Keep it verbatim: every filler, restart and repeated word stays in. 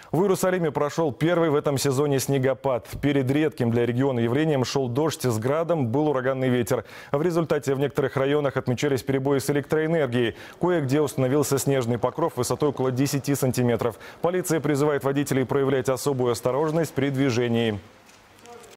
В Иерусалиме прошел первый в этом сезоне снегопад. Перед редким для региона явлением шел дождь с градом, был ураганный ветер. В результате в некоторых районах отмечались перебои с электроэнергией. Кое-где установился снежный покров высотой около десяти сантиметров. Полиция призывает водителей проявлять особую осторожность при движении.